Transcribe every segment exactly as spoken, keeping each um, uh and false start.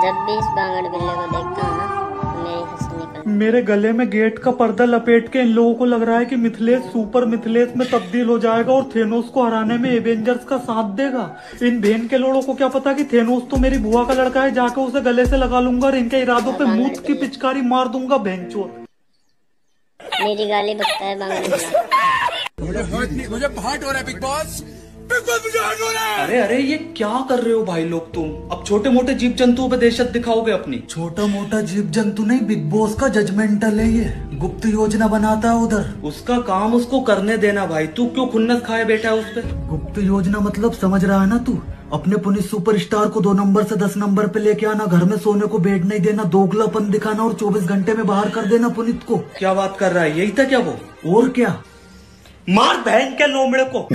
जब भी इस बांगड़ बिल्ले को देखता हूँ ना तो मेरी हंसी निकल। मेरे गले में गेट का पर्दा लपेट के इन लोगों को लग रहा है कि मिथिलेश सुपर मिथिलेश में तब्दील हो जाएगा और थेनोस को हराने में एवेंजर्स का साथ देगा। इन भेन के लोगों को क्या पता कि थेनोस तो मेरी बुआ का लड़का है, जाकर उसे गले से लगा लूंगा और इनके इरादों पे मूत की पिचकारी मार दूंगा भैंचोद। मेरी गाली बकता है बांगड़ बिल्ला। मुझे हर्ट हो रहा है बिग बॉस, बिग बॉस मुझे हर्ट हो रहा है। अरे अरे ये क्या कर रहे हो भाई लोग तुम? अब छोटे मोटे जीव जंतुओं पे दहशत दिखाओगे अपनी? छोटा मोटा जीव जंतु नहीं, बिग बॉस का जजमेंटल है ये। गुप्त योजना बनाता है उधर। उसका काम उसको करने देना भाई, तू क्यों खुन्नस खाए बैठा है उस पे? गुप्त योजना मतलब समझ रहा है ना तू? अपने पुनीत सुपरस्टार को दो नंबर से दस नंबर पे लेके आना, घर में सोने को बेड नहीं देना, दोगलापन दिखाना और चौबीस घंटे में बाहर कर देना पुनीत को। क्या बात कर रहा है, यही था क्या वो? और क्या? मार बहन के लोमड़े को।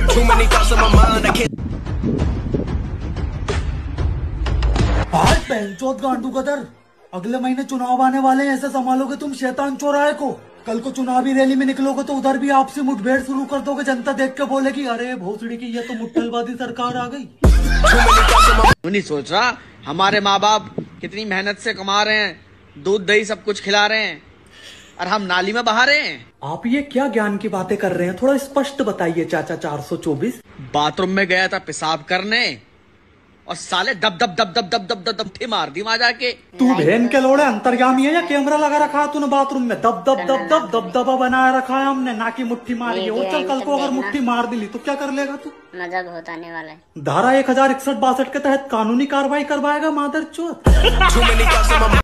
आज बहनचोद गांडू गदर, अगले महीने चुनाव आने वाले हैं, ऐसे संभालोगे तुम शैतान चौराहे को? कल को चुनावी रैली में निकलोगे तो उधर भी आपसी मुठभेड़ शुरू कर दोगे, जनता देख के बोलेगी अरे भोसड़ी की ये तो मुट्ठलवादी सरकार आ गई। नहीं सोच रहा हमारे माँ बाप कितनी मेहनत से कमा रहे हैं, दूध दही सब कुछ खिला रहे हैं और हम नाली में बहा रहे हैं। आप ये क्या ज्ञान की बातें कर रहे हैं, थोड़ा स्पष्ट बताइए चाचा। चार सौ चौबीस बाथरूम में गया था पेशाब करने और साले दब दब दब दब दब दब दब दब थे मार दी वहां जाके। तू बहन के लोड़े अंतर्यामी है या कैमरा लगा रखा है तूने बाथरूम में? दब दब दब दब दब दबा बनाया रखा है हमने, ना कि मुट्ठी मारी है। और चल कल को अगर मुट्ठी मार दिली तो क्या कर लेगा तू? मजा बहुत आने वाला है। धारा एक हजार इकसठ बासठ के तहत कानूनी कार्रवाई करवाएगा मादर चोर।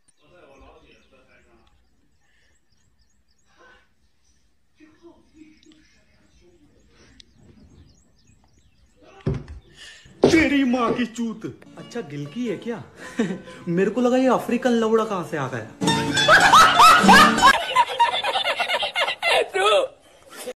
तेरी माँ की चूत। अच्छा गिलकी है क्या? मेरे को लगा ये अफ्रीकन लौड़ा कहाँ से आ गया।